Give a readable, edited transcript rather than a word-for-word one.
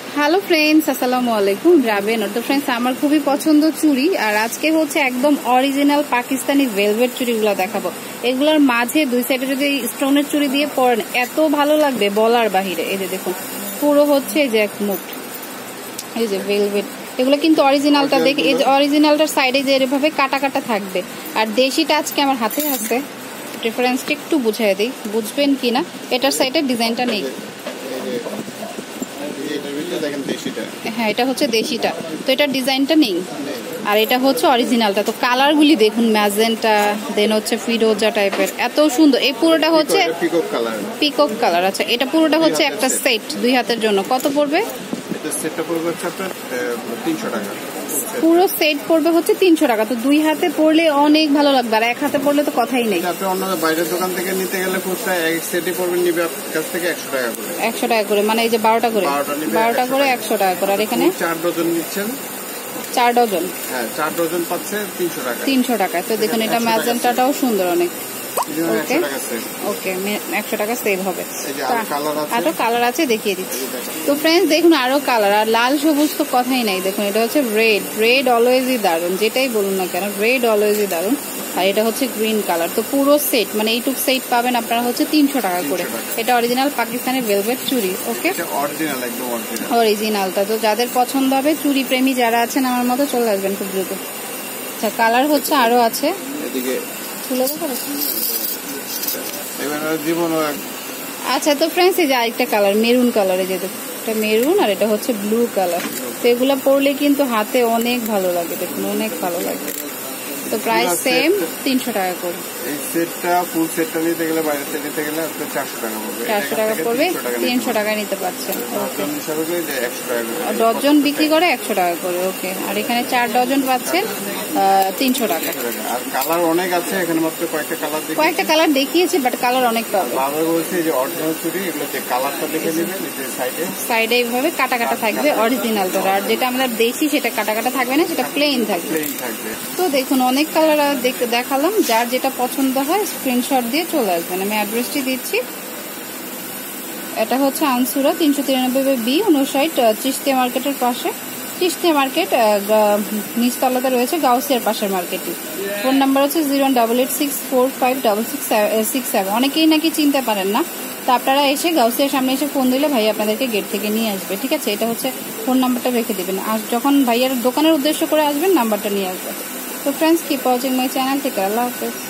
Hello friends, আসসালামু আলাইকুম। রাবেন। তো ফ্রেন্ডস, আমার খুবই পছন্দ চুড়ি, আর আজকে হচ্ছে একদম অরিজিনাল পাকিস্তানি ভেলভেট চুড়িগুলো দেখাবো। এগুলোর মাঝে দুই সাইডে যদি স্টোনের চুড়ি দিয়ে পরেন এত ভালো লাগবে বলার বাহিরে। এই যে দেখুন, পুরো হচ্ছে এই যে এক মুঠ, এই যে ভেলভেট। এগুলো কিন্তু অরিজিনালটা দেখে, এই যে অরিজিনালটার সাইডে যে এভাবে কাটা কাটা থাকবে, আর দেশিটা আজকে আমার হাতে আছে। ডিফারেন্সটা একটু বুঝাই দিই, বুঝবেন কিনা। এটার সাইডের ডিজাইনটা নেই। হ্যাঁ, এটা হচ্ছে দেশিটা, তো এটার ডিজাইনটা নেই, আর এটা হচ্ছে অরিজিনালটা। তো কালারগুলি দেখুন, ম্যাজেন্টা, দেন হচ্ছে ফিরোজা টাইপের, এত সুন্দর। এই পুরোটা হচ্ছে পিকক কালার। আচ্ছা, এটা পুরোটা হচ্ছে একটা সেট দুই হাতের জন্য। কত পড়বে? পুরো সেট পড়বে হচ্ছে 300 টাকা। তো দুই হাতে পড়লে অনেক ভালো লাগবে, আর এক হাতে পড়লে তো কথাই নেই। বাইরের দোকান থেকে নিতে গেলে এক সেটই পড়বে, নিবে কাছ থেকে 100 টাকা করে। 100 টাকা করে, মানে এই যে 12টা করে 100 টাকা করে। আর এখানে 4 ডজন নিচ্ছেন, 4 ডজন। হ্যাঁ, 4 ডজন পাচ্ছে 300 টাকা। 300 টাকা। তো দেখুন, এটা ম্যাজেন্টাটাও সুন্দর অনেক। ওকে ওকে, 100 টাকা সেভ হবে। আরো কালার আছে, দেখিয়ে দিচ্ছি। তো ফ্রেন্ডস দেখুন, আরো কালার, আর লাল সবুজ তো কথাই নাই। দেখুন, এটা হচ্ছে রেড। রেড অলওয়েজই দারুন, যেটাই বলুন না কেন, রেড অলওয়েজই দারুন। আর এটা হচ্ছে গ্রিন কালার। তো পুরো সেট, মানে এইটুক সেট পাবেন আপনারা হচ্ছে 300 টাকা করে। এটা অরিজিনাল পাকিস্তানি ভেলভেট চুড়ি। ওকে, অরিজিনালটা। তো যাদের পছন্দ হবে, চুড়ি প্রেমী যারা আছেন আমার মতো, চলে আসবেন খুব দ্রুত। আচ্ছা, কালার হচ্ছে আরো আছে, তুলে দেবো। আচ্ছা, তো ফ্রেন্ডস এই যে আরেকটা কালার, মেরুন কালারে, যে এটা মেরুন আর এটা হচ্ছে ব্লু কালার। তো এগুলো পরলে কিন্তু হাতে অনেক ভালো লাগে, দেখুন অনেক ভালো লাগে। তো প্রাইস সেম, 300 টাকা করে। এই সেটটা, ফুল সেটটা নিতে গেলে, বাইরে থেকে নিতে গেলে 400 টাকা পড়বে। 400 টাকা পড়বে, 300 টাকায় নিতে পারছেন। ওকে, ডজন বিক্রি করে 100 টাকা করে। ওকে, আর এখানে 4 ডজন পাচ্ছেন 300 টাকা। আর কালার অনেক আছে, এখানে মাত্র কয়েকটা কালার দেখিয়েছি, বাট কালার অনেক পাবে। বাবা বলছে যে অরিজিনাল চুড়ি, এগুলো যে কালারটা দেখে নেবেন, যে সাইডে এইভাবে কাটা কাটা থাকবে অরিজিনালটা, আর যেটা আমরা দেশি সেটা কাটা কাটা থাকবে না, সেটা প্লেন থাকবে। তো দেখুন, অনেক কালার দেখালাম, যার যেটা পছন্দ হয় স্ক্রিনশট দিয়ে চলে আসবেন। আমি অ্যাড্রেসটি দিচ্ছি। এটা হচ্ছে আনসুরা 393B 59 চিস্তিয়া মার্কেটের পাশে। চিস্তিয়া মার্কেট নিচতলাতে রয়েছে, গাউসিয়ার পাশের মার্কেটটি। ফোন নাম্বার হচ্ছে 08864566667। অনেকেই নাকি চিনতে পারেন না, তো আপনারা এসে গাউসিয়ার সামনে এসে ফোন দিলে ভাই আপনাদেরকে গেট থেকে নিয়ে আসবে। ঠিক আছে, এটা হচ্ছে ফোন নাম্বারটা রেখে দিবেন, আর যখন ভাইয়ার দোকানের উদ্দেশ্য করে আসবেন নাম্বারটা নিয়ে আসবেন। তো friends, keep watching my channel. থেকে আল্লাহ হাফেজ।